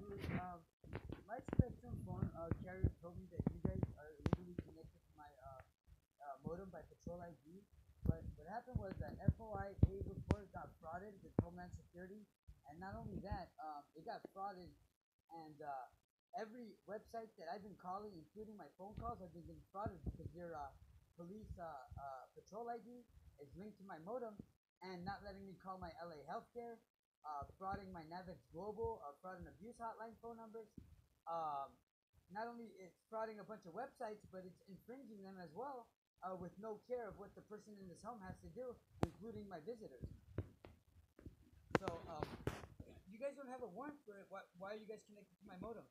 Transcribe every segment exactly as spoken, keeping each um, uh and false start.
Dude, um, my Spectrum phone uh, carrier told me that you guys are illegally connected to my uh, uh, modem by Patrol I D. But what happened was that F O I A report got frauded with Homeland Security, and not only that, um, it got frauded, and uh, every website that I've been calling, including my phone calls, have been getting frauded because your uh, police uh, uh, Patrol I D is linked to my modem and not letting me call my L A Healthcare, uh, frauding my Navex Global, uh, fraud and abuse hotline phone numbers. Um, Not only it's frauding a bunch of websites, but it's infringing them as well, uh, with no care of what the person in this home has to do, including my visitors. So, um, you guys don't have a warrant for it. Why, why are you guys connected to my modem?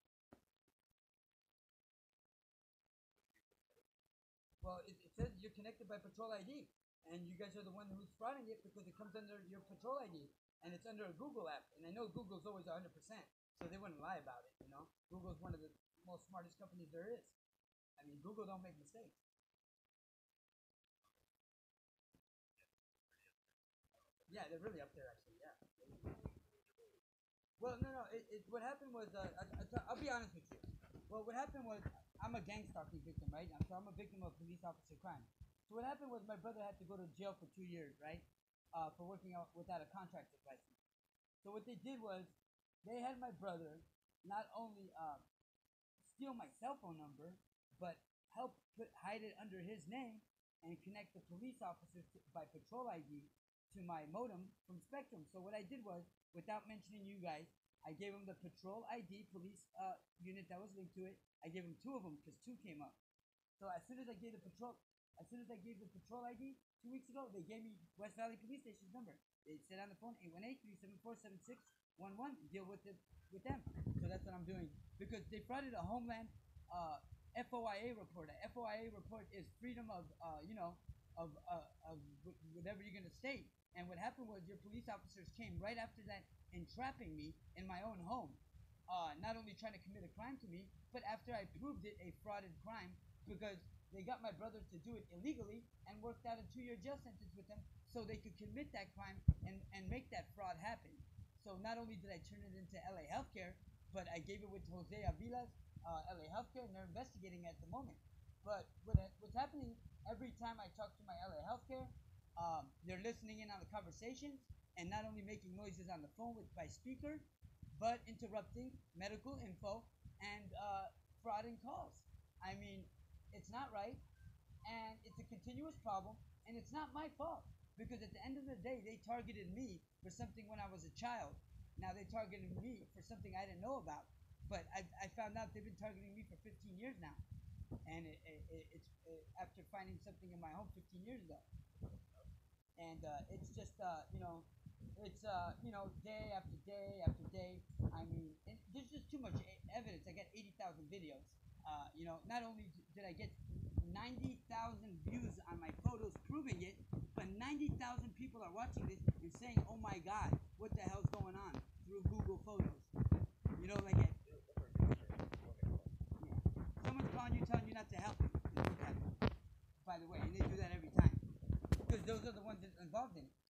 Well, it, it says you're connected by Patrol I D, and you guys are the one who's frauding it because it comes under your Patrol I D, and it's under a Google app. And I know Google's always one hundred percent, so they wouldn't lie about it, you know? Google's one of the most smartest companies there is. I mean, Google don't make mistakes. Yeah, they're really up there, actually, yeah. Well, no, no. It, it, what happened was, uh, I, I, I'll be honest with you. Well, what happened was, I'm a gang stalking victim, right? So I'm a victim of police officer crime. So what happened was, my brother had to go to jail for two years, right? Uh, for working out without a contractor's license. So what they did was, they had my brother not only uh, steal my cell phone number, but help put hide it under his name and connect the police officers to, by Patrol I D to my modem from Spectrum. So what I did was, without mentioning you guys, I gave him the Patrol I D police uh, unit that was linked to it. I gave him two of them because two came up. So as soon as I gave the patrol, as soon as I gave the Patrol I D two weeks ago, they gave me West Valley Police Station's number. They said on the phone eight one eight, three seven four, seven six one one. Deal with it with them. So that's what I'm doing because they frauded a Homeland uh, F O I A report. A F O I A report is freedom of uh, you know of uh, of whatever you're gonna state. And what happened was your police officers came right after that, entrapping me in my own home. Uh, not only trying to commit a crime to me, but after I proved it a frauded crime because they got my brothers to do it illegally and worked out a two-year jail sentence with them so they could commit that crime and, and make that fraud happen. So not only did I turn it into L A Healthcare, but I gave it with Jose Avila's uh, L A Healthcare, and they're investigating at the moment. But what, what's happening every time I talk to my L A Healthcare, um, they're listening in on the conversations and not only making noises on the phone with my speaker, but interrupting medical info and uh, frauding calls. I mean, it's not right, and it's a continuous problem, and it's not my fault because at the end of the day, they targeted me for something when I was a child. Now they targeted me for something I didn't know about, but I, I found out they've been targeting me for fifteen years now, and it, it, it's it, after finding something in my home fifteen years ago, and uh, it's just uh, you know, it's uh, you know, day after day after day. I mean, and there's just too much e- evidence. I got eighty thousand videos. Uh, you know, not only did I get ninety thousand views on my photos proving it, but ninety thousand people are watching this and saying, "Oh my God, what the hell's going on?" through Google Photos. You know, like, yeah. Someone's calling you, telling you not to help them. Is what that is, by the way, and they do that every time because those are the ones that are involved in it.